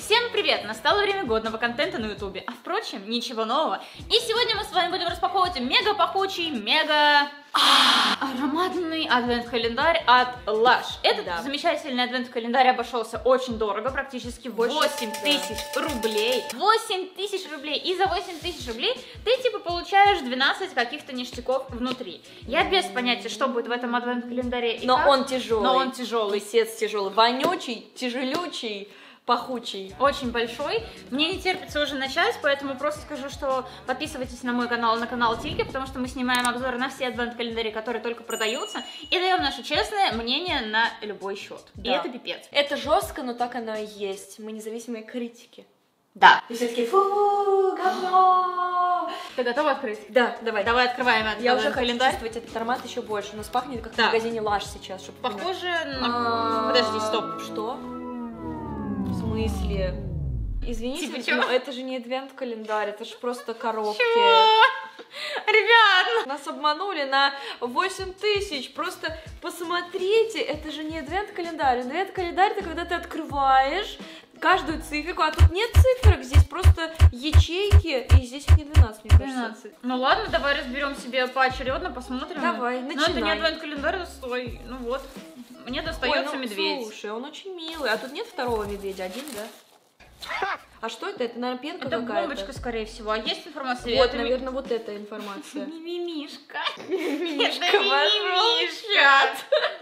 Всем привет! Настало время годного контента на ютубе, а впрочем, ничего нового. И сегодня мы с вами будем распаковывать мега пахучий, мега ароматный адвент-календарь от Lush. Этот замечательный адвент-календарь обошелся очень дорого, практически 8 тысяч рублей. 8 тысяч рублей! И за 8 тысяч рублей ты типа получаешь 12 каких-то ништяков внутри. Я без понятия, что будет в этом адвент-календаре и как. Он тяжелый. Но он тяжелый. Лисец тяжелый, вонючий, тяжелючий. Пахучий. Очень большой. Мне не терпится уже начать, поэтому просто скажу, что подписывайтесь на мой канал, на канал Тильки, потому что мы снимаем обзоры на все адвент-календари, которые только продаются, и даем наше честное мнение на любой счет. И это пипец. Это жестко, но так оно и есть. Мы независимые критики. Да. И все таки фу, говно. Ты готова открыть? Да, давай. Давай открываем этот Я уже хочу календарь. чувствовать этот аромат еще больше, но пахнет как в магазине Lush сейчас. Чтобы похоже на... Подожди, стоп. Что? В смысле? Извините, типа, но это же не адвент-календарь, это же просто коробки. Чего? Ребят! Нас обманули на 8 тысяч. Просто посмотрите, это же не адвент-календарь. Адвент-календарь это когда ты открываешь каждую циферку, а тут нет циферок, здесь просто ячейки, и здесь их не 12, мне кажется. 12. Ну ладно, давай разберем себе поочередно, посмотрим. Давай, начинай. Но это не адвент-календарь, стой. Ну вот. Мне достается медведь. Слушай, он очень милый. А тут нет второго медведя, один, да? А что это? Это, наверное, пенка какая-то. какая-то. Это бомбочка, скорее всего. А есть информация? Вот, наверное, вот эта информация. Мимимишка. Мимимишка, мимимишка.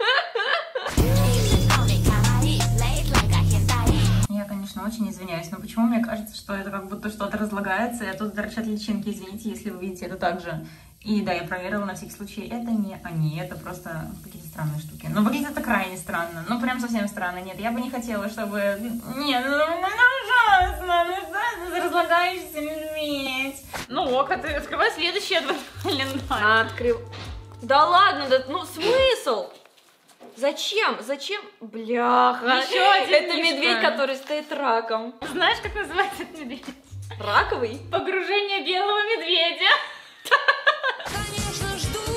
Я, конечно, очень извиняюсь, но почему мне кажется, что это как будто что-то разлагается, и тут торчат личинки, извините, если вы видите это так же. И да, я проверила на всякий случай, это не они, это просто какие-то странные штуки. Но выглядит это крайне странно, ну прям совсем странно. Нет, я бы не хотела, чтобы... Нет, ну ужасно, ну разлагаешься медведь. Ну ок, а ты открывай следующий адвент-календарь. Открыв... Да ладно, да, ну смысл? Зачем? Зачем? Бляха. Еще один это медведь, который стоит раком. Знаешь, как называется этот медведь? Раковый? Погружение белого медведя. Конечно, жду.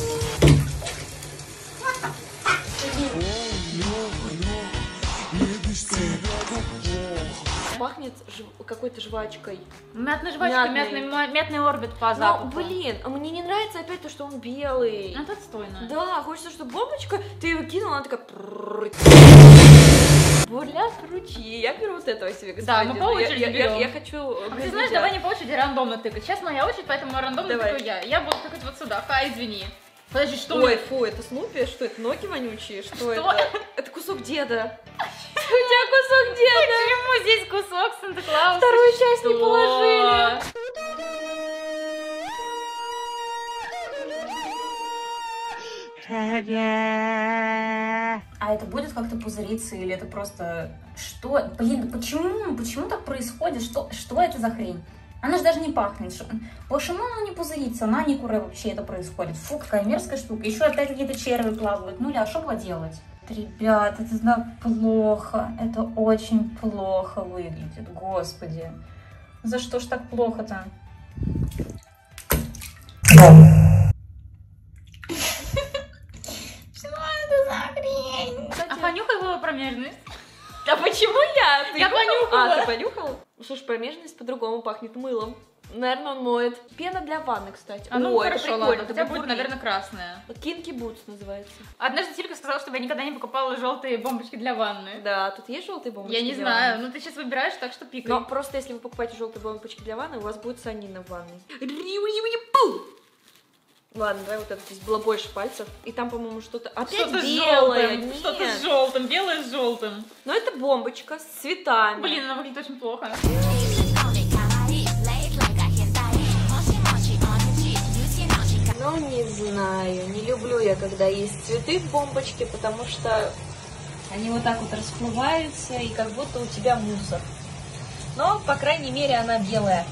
Пахнет какой-то жвачкой. Мятной жвачкой, мятный орбит по запаху. Ну, блин, мне не нравится опять то, что он белый. Это отстойно. Да, хочется, чтобы бомбочка, ты ее кинула, она такая... Бурля кручи. Я беру вот этого себе, господин. Да, мы по очереди берем. Я хочу... А ты знаешь, давай не по очереди рандомно тыкать. Сейчас моя очередь, поэтому рандомно тыкаю я. Я буду тыкать вот сюда. Извини. Подожди, что? Ой, фу, это Снупи? Что это? Ноги вонючие? Что это? Это кусок деда. У тебя кусок деда. Почему здесь кусок Санта-Клауса? Вторую часть не положили. А это будет как-то пузыриться или это просто... Что? Блин, почему так происходит? Что это за хрень? Она же даже не пахнет. Почему она не пузырится? На Никуре вообще это происходит. Фу, какая мерзкая штука. Еще опять какие-то черви плавают. Ну, ля, что было делать? Ребят, это да, плохо. Это очень плохо выглядит. Господи. За что ж так плохо-то? А понюхай его промежность. А почему я? Я понюхала. А, ты понюхал? Слушай, промежность по-другому пахнет мылом. Наверное, он моет. Пена для ванны, кстати. А ну О, это хорошо, прикольно. ладно, хотя будет, наверное, красная. Кинки Бутс называется. Однажды Тилька сказала, чтобы я никогда не покупала желтые бомбочки для ванны. Да, тут есть желтые бомбочки? Я не знаю, ну ты сейчас выбираешь, так что пикай. Но просто если вы покупаете желтые бомбочки для ванны, у вас будет санина в ванной. Ладно, давай вот это. Здесь было больше пальцев. И там, по-моему, что-то опять белое. Что-то с желтым, белое с желтым. Но это бомбочка с цветами. Блин, она выглядит очень плохо. Ну, не знаю. Не люблю я, когда есть цветы в бомбочке, потому что они вот так вот расплываются, и как будто у тебя мусор. Но, по крайней мере, она белая.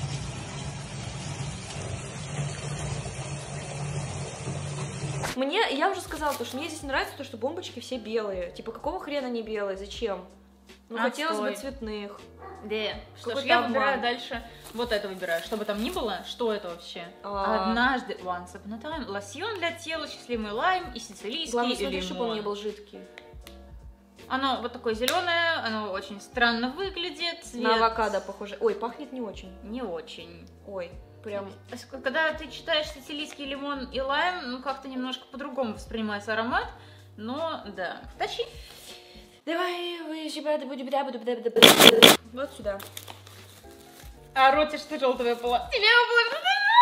Я уже сказала, что мне здесь нравится то, что бомбочки все белые. Типа, какого хрена они белые? Зачем? Ну, хотелось бы цветных. Да. Что ж, я выбираю дальше. Вот это выбираю. Что бы там ни было, что это вообще? Однажды, once upon a time, лосьон для тела, счастливый лайм и сицилийский Главное, лимон. смотри, чтобы он не был жидкий. Оно вот такое зеленое, оно очень странно выглядит. Цвет На авокадо похоже. Ой, пахнет не очень. не очень. Ой, прям... Когда ты читаешь сицилийский лимон и лайм, ну как-то немножко по-другому воспринимается аромат. Но да. Тащи. Давай, вот сюда. А рот что желтое было? Тебе было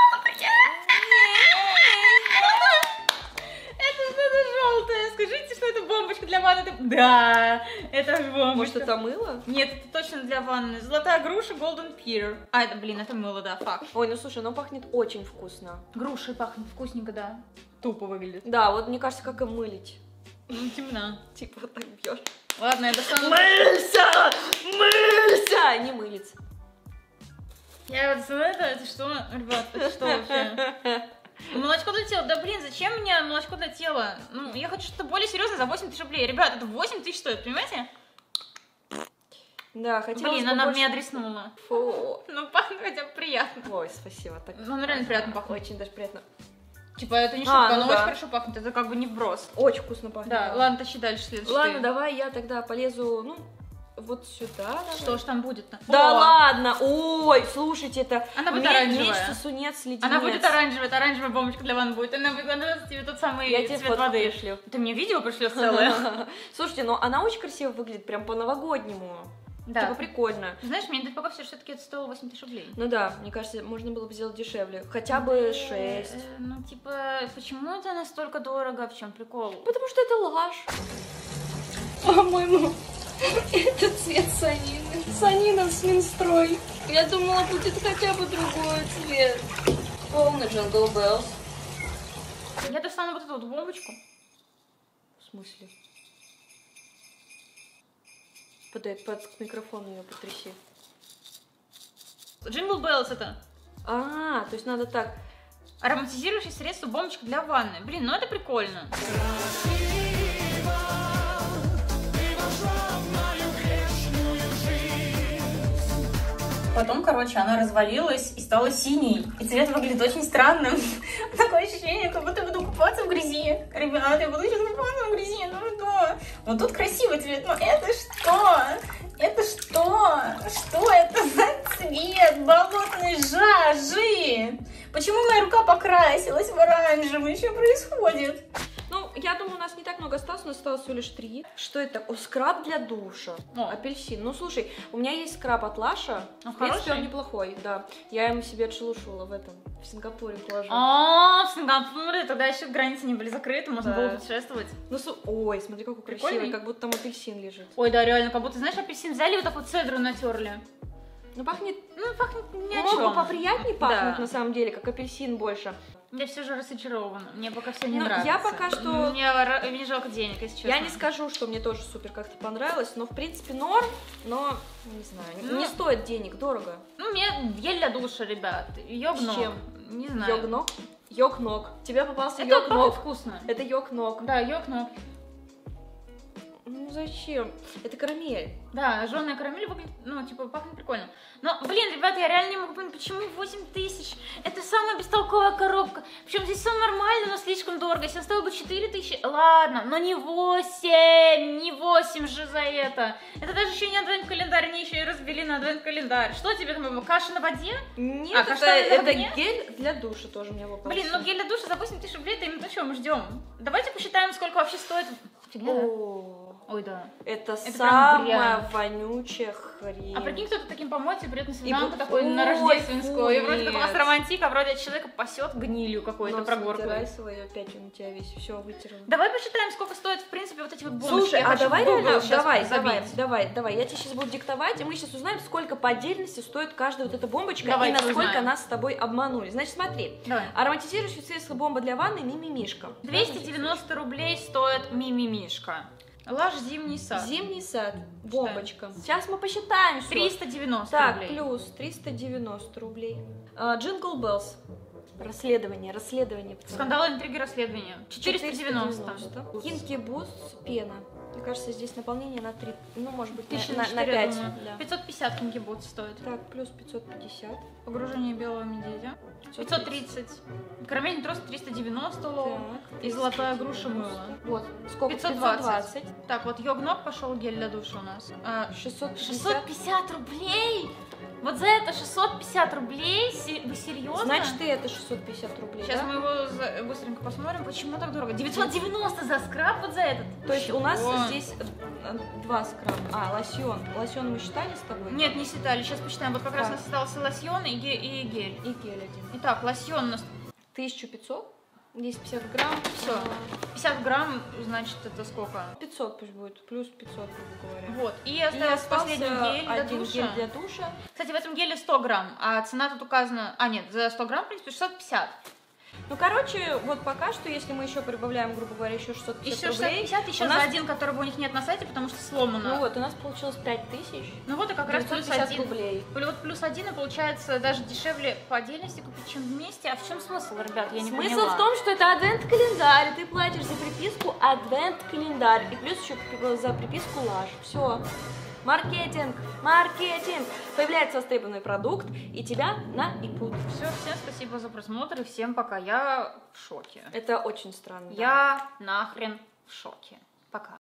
это что-то желтое. Скажите, что это бомбочка для ванны? Да, это бомбочка. Может, это мыло? Нет, это точно для ванны. Золотая груша, golden pear. А, это, блин, это мыло, да, факт. Ой, ну слушай, оно пахнет очень вкусно. Грушей пахнет вкусненько, да. Тупо выглядит. Да, вот мне кажется, как и мылить. Ну, темно. Типа вот так бьешь. Ладно, я достану. Мылься! Мылься! Не мылиться. Я вот это что, ребят, это что вообще? Молочко для тела. Да блин, зачем мне молочко для тела? Ну, я хочу что-то более серьезное за 8 тысяч рублей. Ребят, это 8 тысяч стоит, понимаете? Да, хотелось Блин, бы она больше... меня дреснула. Фу. Ну, пахнет хотя бы приятно. Ой, спасибо. Так... Ну, реально приятно пахнет. Очень даже приятно. Типа, это не шутка, ну оно да. очень хорошо пахнет, это как бы не вброс. Очень вкусно пахнет. Да, ладно, тащи дальше следующий. Ладно, давай я тогда полезу, ну, вот сюда. Давай. Что ж там будет-то? Да О, ладно, ой, слушайте, это Она будет меч, оранжевая. сосунец, леденец. Она будет оранжевая, это оранжевая бомбочка для ванны будет. Она даст тебе тот самый Я тебе цвет фотку воды. пришлю. Ты мне видео пришлешь целое? Слушайте, ну она очень красиво выглядит, прям по-новогоднему. Да. Типа прикольно. Знаешь, мне пока все-таки это стоило 8 тысяч рублей. Ну да, мне кажется, можно было бы сделать дешевле. Хотя бы 6. Ну, типа, почему это настолько дорого? В чем прикол? Потому что это ложь. По-моему, это цвет санины. Санина с Минстрой. Я думала, будет хотя бы другой цвет. Полный Jingle Bells. Я достану вот эту вот бомбочку. В смысле? Под микрофон ее потряси. Jingle Bells это А, то есть надо так. ароматизирующее средство бомбочка для ванны. Блин, ну это прикольно. Потом, короче, она развалилась и стала синей. И цвет выглядит очень странным. Такое ощущение, как будто буду купаться в грязи. Ребята, я буду сейчас купаться в грязи. Ну что? Вот тут красивый цвет, но это что? Это что? Что это за цвет болотной жажи? Почему моя рука покрасилась в оранжевый? Что происходит? Ну, я думаю, у нас не так много осталось, у нас осталось всего лишь 3. Что это? О, скраб для душа. О. Апельсин. Ну, слушай, у меня есть скраб от Лаша. Ну, В принципе, хороший? он неплохой, да. Я ему себе отшелушивала в этом, в Сингапуре положу. А, в Сингапуре тогда еще границы не были закрыты, можно Да. было путешествовать. Ну, ой, смотри, какой красивый, Прикольный? как будто там апельсин лежит. Ой, да, реально, как будто, знаешь, апельсин взяли, вот так вот цедру натерли. Ну, пахнет, Ну, пахнет ни о мог бы чем. поприятнее пахнуть, Да. на самом деле, как апельсин больше. Я все же разочарована. Мне пока все не Ну, нравится. я пока что- Мне жалко денег, если честно. Я не скажу, что мне тоже супер как-то понравилось, но, в принципе, норм, но, не знаю, Ну. не стоит денег, дорого. Ну, мне гель для душа, ребят. Йог-ног. С чем? Не знаю. Йог-ног? Йог-ног. Тебе попался Это пахнет йог-ног. вкусно. Это йог-ног. Да, йог-ног. Ну зачем? Это карамель. Да, жженая карамель выглядит, ну, типа, пахнет прикольно. Но, блин, ребята, я реально не могу понять, почему 8 тысяч? Это самая бестолковая коробка. Причем здесь все нормально, но слишком дорого. Если она стоила бы 4 тысячи, ладно, но не 8, не 8 же за это. Это даже еще не адвент-календарь, они еще и разбили на адвент-календарь. Что тебе там, каша на воде? Нет, А, это, каштаны на это огне? гель для душа тоже мне попался. Блин, ну гель для душа за 8 тысяч рублей, это именно то, чего мы ждем. Давайте посчитаем, сколько вообще стоит. Фигня, да? О, Ой, да. это прям самая дрянь. вонючая хрень. А прикинь, кто-то таким помоется, придет на свиданку И такой вот- на ой, рождественскую. фу, И вроде как у вас нет. романтик, а вроде от человека пасет гнилью какой-то Нос прогорклой. вытирай свой, опять он у тебя весь все вытерла. Давай посчитаем, сколько стоит, в принципе, вот эти вот бомбочки. Слушай, Я а хочу давай в Google реально, щас забить. я тебе сейчас буду диктовать, и мы сейчас узнаем, сколько по отдельности стоит каждая вот эта бомбочка Давайте и насколько узнаем. нас с тобой обманули. Значит, смотри, Давай. ароматизирующее средство бомба для ванны Мимимишка. 290 рублей стоит мимимишка. Лаш зимний сад. Зимний сад, бомбочка. Сейчас мы посчитаем. всё. 390 Так, рублей. плюс 390 рублей. Jingle Bells. Расследование. Скандалы, интриги, расследования. 490. Кинки Буст, пена. Мне кажется, здесь наполнение на 3, ну, может быть, Тысячи на 4, 5. думаю. Да. 550 тенге будет стоить. Так, плюс 550. Погружение белого медведя. 530. Карамельный трос 390 лол. Так, И золотая груша мыла. Вот, сколько? 520. Так, вот йогнок пошел гель для душа у нас. 650. 650 рублей? Вот за это 650 рублей? Вы серьезно? Значит, и это 650 рублей, Сейчас да? мы его быстренько посмотрим, почему так дорого. 990 за скраб вот за этот? То есть у нас Чего? здесь 2 скраба. А, лосьон. Лосьон мы считали с тобой? Нет, не считали. Сейчас посчитаем. Вот как раз у Так. нас остался лосьон и гель. И гель один. Итак, лосьон у нас 1500. Здесь 50 грамм. Всё. 50 грамм, значит, это сколько? 500 пусть будет. Плюс 500, грубо говоря. Вот. И И остался остался последний гель для один душа. гель для душа. Кстати, в этом геле 100 грамм, а цена тут указана... А, нет, за 100 грамм, в принципе, 650. Ну, короче, вот пока что, если мы еще прибавляем, грубо говоря, еще 650 Еще рублей. 650, еще у за нас- один, которого у них нет на сайте, потому что сломано. Ну вот, у нас получилось 5000. Ну вот и как раз плюс 950 один. рублей. Вот плюс один, и получается даже дешевле по отдельности купить, чем вместе. А в чем смысл, ребят? Я не Смысл поняла. в том, что это адвент-календарь, ты платишь за приписку адвент-календарь, и плюс еще за приписку лаш. Все. Маркетинг, маркетинг. Появляется востребованный продукт, и тебя наебут. Все, всем спасибо за просмотр и всем пока. Я в шоке. Это очень странно. Я нахрен в шоке. Пока.